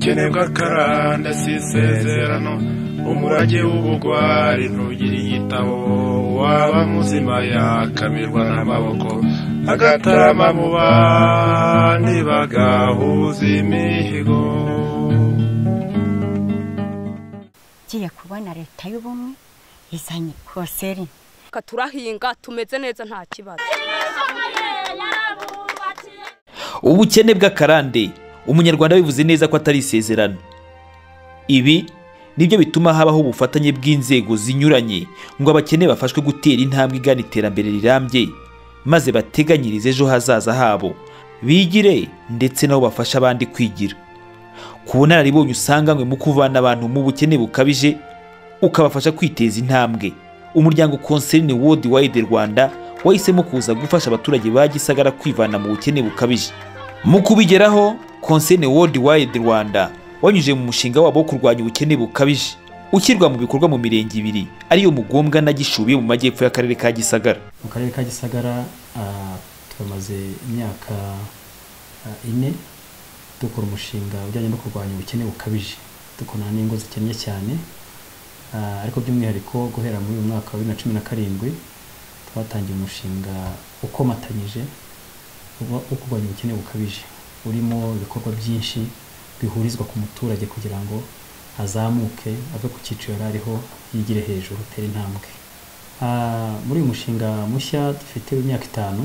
ubukene bw'akaranda si isezerano umurage w'ubugwari ntugira igitabo waba muzima yakamirwa n'amaboko agatarama mu bandi bagahuza imihigo. Giye kubona leta y'ubumwe izanye koseri turahinga tumeze neza nta kibazo. Ubukene bw'akarande umunyarwanda bivuze neza ko atari isezerano. Ibi nibyo bituma habaho ubufatanye bw'inzego zinyuranye ngo abakene bafashwe gutera intambwe igana iterambere rirambye maze bateganyirize ejo hazaza habo bigire ndetse nabo bafasha abandi kwigira. Kubona naribonye usanganywe mu kuvana abantu mu bukene bukabije ukabafasha kwiteza intambwe. Umuryango Concern World Wide Rwanda wahisemo kuza gufasha abaturage ba Gisagara kwivana mu bukene bukabije. Mu kubigeraho Concern World Wide Rwanda wanyuje mu mushinga wabo kurwanya ubukene bukabije ukirwa mu bikorwa mu mirenge ibiri ariyo Mugombwa na Gishubi mu majyepfo y'akarere ka Gisagara. Mu karere ka Gisagara twamaze imyaka 4 dukora umushinga ujyanye no kurwanya ubukene bukabije dukona n'ingo zikennye cyane, ariko by'umwihariko guhera muri uyu mwaka wa 2017 twatangiye umushinga ukomatanyije wo kurwanya ubukene bukabije urimo ibikorwa byinshi bihurizwa ku muturage kugira ngo azamuke ave ku cyiciro ariho yigire hejuru tere intambwe. Muri uyu mushinga mushya dufite imyaka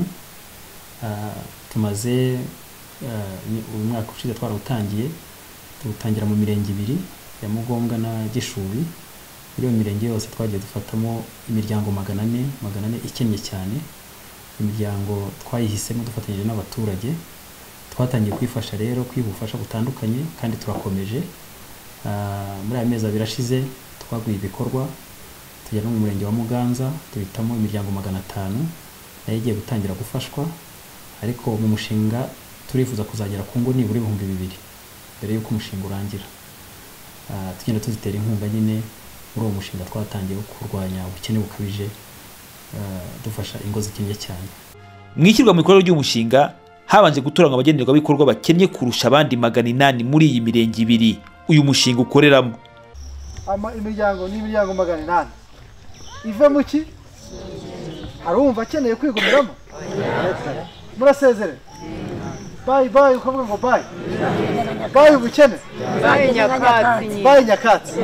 5 tumaze uyu mwaka ushize twarawutangiye tutangira mu mirenge ibiri ya Mugombwa na Gishubi. Muri iyo mirenge yose twagiye dufatamo imiryango 400 ikennye cyane. Imiryango twayihisemo dufatanyije n'abaturage twatangiye kwifasha rero kwibufasha butandukanye kandi turakomeje. Muri aya mezi 2 ashize twaguye ibikorwa tujya no mu murenge wa Muganza tubitamo imiryango 500 nayo igiye gutangira gufashwa, ariko mu mushinga turifuza kuzagera ku ngo nibura 2000 mbere yuko umushinga urangira. Tugenda tuzitera inkunga nyine muri uwo mushinga twatangiye kurwanya ubukene bukabije dufasha ingo zikennye cyane. Mwishyirwa mu bikorwa ry'umushinga habanje gutoranywa abagenerwa bikorwa bakennye kurusha abandi 800 muri iyi mirenge ibiri uyu mushinga ukoreramo. Imiryango ni imiryango 800 iva mu ki arumva akeneye kwigumiramo murasezerera bye ukavuga ngo bye ubukene bye nyakatsi.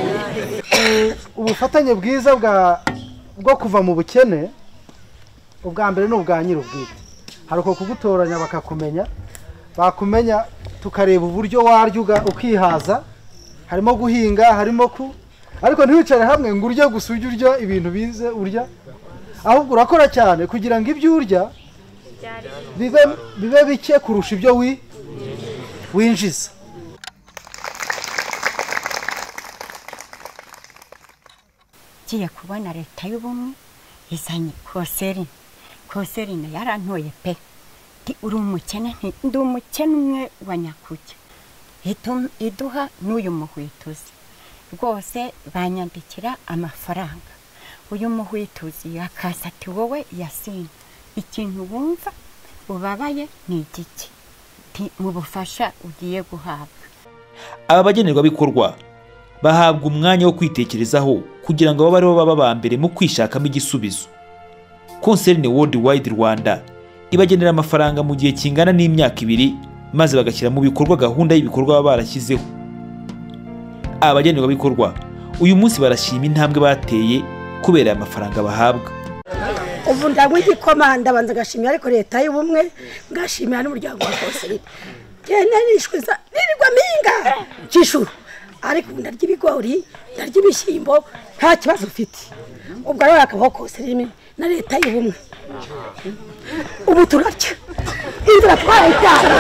Ubufatanye bwiza bwo kuva mu bukene ubwa mbere n'ubwa nyir'ubwite hari uko kugutoranya bakakumenya bakumenya tukareba uburyo warya ukihaza, harimo guhinga harimo ariko ntiwicare hamwe ngo urye gusa urya ibintu bize urya, ahubwo urakora cyane kugira ngo ibyo urya bibe bike kurusha ibyo winjiza. Giye kubona leta y'ubumwe izanye koseri na yarantoye pe uri umukene ndi umukene umwe wa nyakujya iduha n'uyu muhwituzi rwose banyandikira amafaranga. Uyu muhwituzi akasati wowe Yasine ikintu wumva ubabaye ni igiki mu bufasha ugiye guhabwa. Aba bagenerwa bikorwa bahabwa umwanya wo kwitekerezaho kugira ngo babe baba ba mbere mu kwishakamo igisubizo. Concern World Wide Rwanda ibagenera amafaranga mu gihe kingana n'imyaka 2 maze bagashyira mu bikorwa gahunda y'ibikorwa baba barashyizeho. Abagenerwa bikorwa uyu munsi barashima intambwe bateye kubera amafaranga bahabwa. Ubu ndagwigikomanda banza gashimira ariko leta y'ubumwe ngashimira n'umuryango wa Concern. Gene nishwiza nirirwa minga Gishuru ariko ndarya ibigori ndarya ibishyimbo nta kibazo ufite. Ubwo rero akabaho Concern na leta y'ubumwe ubu turarya inzira twayijyana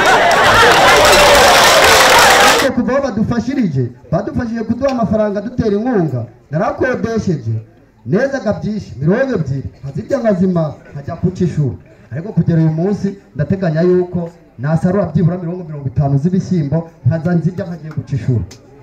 kuva badufashije kuduha amafaranga dutera inkunga narakodesheje neza gabyinshi 200 nkazirya nkazima nkajya ku Gishubi, ariko kugera uyu munsi ndateganya yuko nasarura byibura 50 z'ibishyimbo nkazanzirya nkagiye ku Gishubi.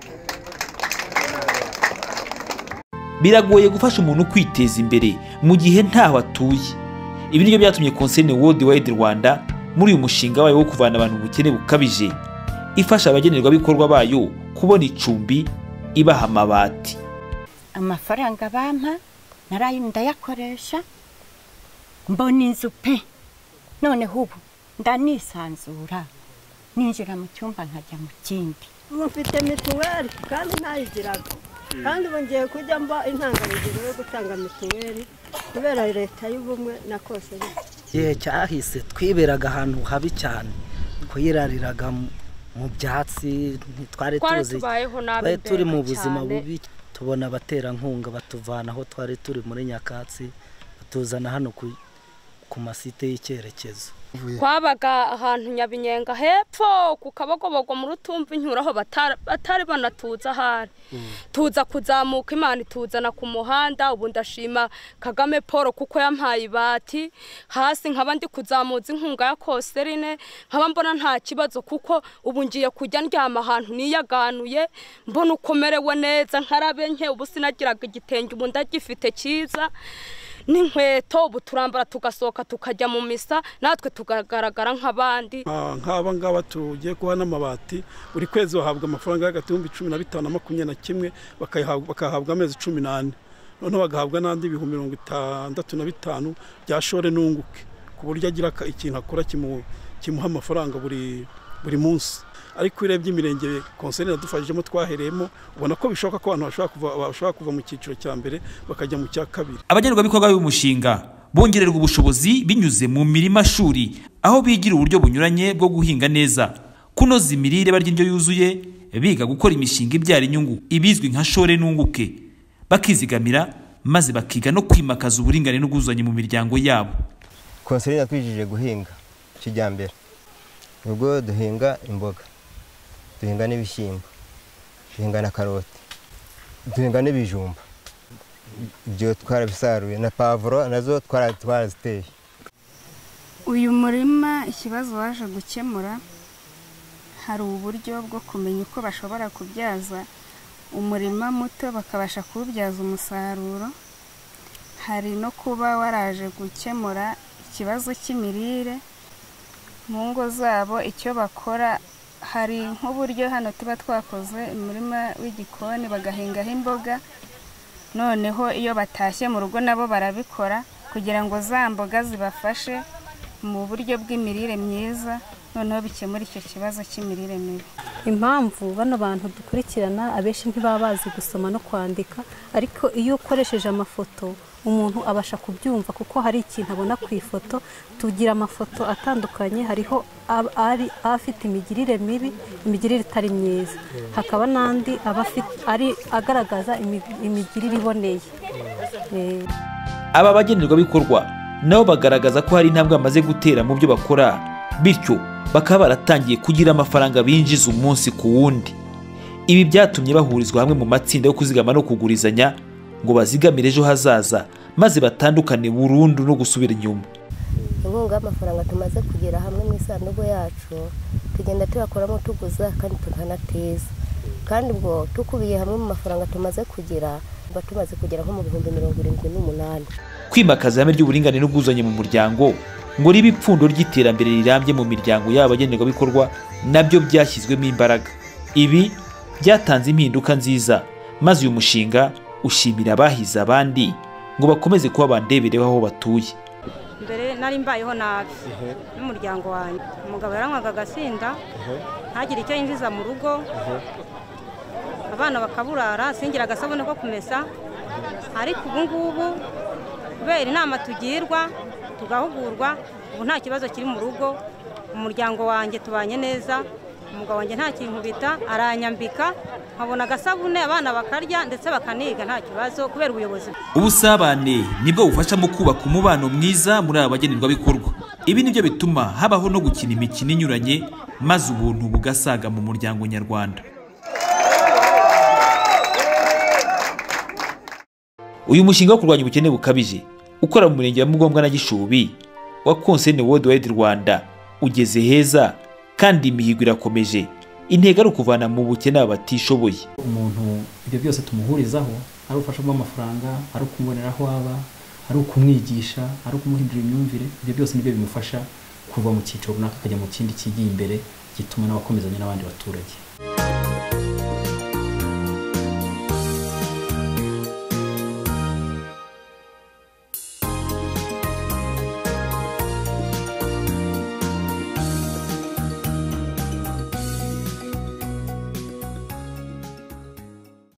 Biragoye gufasha umuntu kwiteza imbere mu gihe ntaho atuye. Ibi nibyo byatumye Concern World Wide Rwanda muri uyu mushinga wayo wo kuvana abantu ubukene bukabije ifasha abagenerwabikorwa bayo kubona icumbi ibaha amabati. Amafaranga bampa narayo ndayakoresha mbona inzu pe, noneho ubu ndanisanzura ninjira mu cyumba nkajya mu kindi. Mufite mituweli kandi ntayigiraga, kandi bongeye kujya mba intangarugero yo gutanga mituweli kubera leta y'ubumwe na kose. Igihe cyahise twiberaga ahantu habi cyane, twirariraga mu byatsi, ntitwari tuzi, twari turi mu buzima bubi. Tubona abaterankunga batuvana aho twari turi muri nyakatsi batuzana hano ku masite y'icyerekezo. Twabaga ahantu Nyabinyenga hepfo ku Kabogobogo mu Rutumva inyuraho batari banatuza hari. Tuza kuzamuka Imana ituzana ku muhanda. Ubu ndashima Kagame Paul kuko yampaye ibati hasi, nkaba ndi kuzamuza inkunga ya Koserine, nkaba mbona nta kibazo kuko ubu ngiye kujya ndyama ahantu niyaganuye, mbona ukomerewe neza, nkarabe nke. Ubu sinagiraga igitenge, ubu ndagifite cyiza n'inkweto, ubu turambara tugasohoka tukajya mu misa, natwe tugagaragara nk'abandi. Nk'aba ngaba tugiye kuha n'amabati, buri kwezi bahabwa amafaranga y'agatumbi 15 na 21, bakahabwa amezi 18, noneho bagahabwa n'andi 65 bya shore nunguke, ku buryo agira ikintu akora kimuha amafaranga buri munsi. Ariko urebye imirenge konseri yadufashijemo twahereyemo, ubona ko bishoboka ko abantu bashobora kuva mu cyiciro cya mbere bakajya mu cya kabiri. Abagenerwabikorwa b'umushinga bongererwa ubushobozi binyuze mu mirima shuri, aho bigira uburyo bunyuranye bwo guhinga neza, kunoza imirire barya indyo yuzuye, biga gukora imishinga ibyara inyungu ibizwi nka shore nunguke, bakizigamira maze bakiga no kwimakaza uburingane n'ubwuzuzanye mu miryango yabo. Konseri yatwijije guhinga kijyambere, ubwo duhinga imboga, duhinga n'ibishyimbo, duhinga na karoti, duhinga n'ibijumba. Ibyo twarabisaruye na pavuro nazo twaraziteye. Uyu murima ikibazo waje gukemura, hari uburyo bwo kumenya uko bashobora kubyaza umurima muto bakabasha kuwubyaza umusaruro. Hari no kuba waraje gukemura ikibazo cy'imirire mu ngo zabo. Icyo bakora, hari nk'uburyo hano tuba twakoze umurima w'igikoni bagahingaho imboga, noneho iyo batashye mu rugo nabo barabikora kugira ngo za mboga zibafashe mu buryo bw'imirire myiza, noneho bikemura icyo kibazo cy'imirire mibi. Impamvu bano bantu dukurikirana abenshi ntibaba bazi gusoma no kwandika, ariko iyo ukoresheje amafoto umuntu abasha kubyumva kuko hari ikintu abona ku ifoto. Tugira amafoto atandukanye, hariho ari afite imigirire mibi, imigirire itari myiza, hakaba n'andi ari agaragaza imigirire iboneye. Aba bagenerwabikorwa nabo bagaragaza ko hari intambwe bamaze gutera mu byo bakora, bityo bakaba baratangiye kugira amafaranga binjiza umunsi ku wundi. Ibi byatumye bahurizwa hamwe mu matsinda yo kuzigama no kugurizanya ngo bazigamire ejo hazaza, maze batandukane burundu no gusubira inyuma. Inkunga y'amafaranga tumaze kugira hamwe mu isanduku yacu, tugenda tuyakoramo tuguza kandi tukanateza, kandi ubwo tukubiye hamwe mu mafaranga tumaze kugira, tumaze kugera nko mu 78,000. Kwimakaza ihame ry'uburingane n'ubwuzuzanye mu muryango ngo ribe ipfundo ry'iterambere rirambye mu miryango yabo abagenerwabikorwa nabyo byashyizwemo imbaraga. Ibi byatanze impinduka nziza, maze uyu mushinga ushimira abahize abandi ngo bakomeze kuba bandebereho aho batuye. Mbere nari mbayeho nabi n'umuryango wanjye, umugabo yaranywaga agasinda ntagire icyo yinjiza mu rugo, abana bakaburara, singira agasabune ko kumesa. Ariko ubu ngubu kubera inama tugirwa tugahugurwa, ubu nta kibazo kiri mu rugo, umuryango wanjye tubanye neza, umugabo wanjye nta kinkubita, aranyambika, nkabona agasabune, abana bakarya ndetse bakaniga nta kibazo kubera ubuyobozi. Ubusabane nibwo bufasha mu kubaka umubano mwiza muri aba bagenerwabikorwa. Ibi nibyo bituma habaho no gukina imikino inyuranye, maze ubuntu bugasaga mu muryango nyarwanda. Uyu mushinga wo kurwanya ubukene bukabije ukora mu murenge wa Mugombwa na Gishubi wa Konseri Worldwide Rwanda ugeze heza, kandi imihigo irakomeje. Intego ari ukuvana mu bukene abatishoboye. Umuntu ibyo byose tumuhurizaho, ari ufasha mu amafaranga, ari ukumubonera aho aba, ari ukumwigisha, ari ukumuhindura imyumvire. Ibyo byose nibyo bimufasha kuva mu cyiciro runaka akajya mu kindi kigiye imbere gituma n'abakomezanya n'abandi baturage.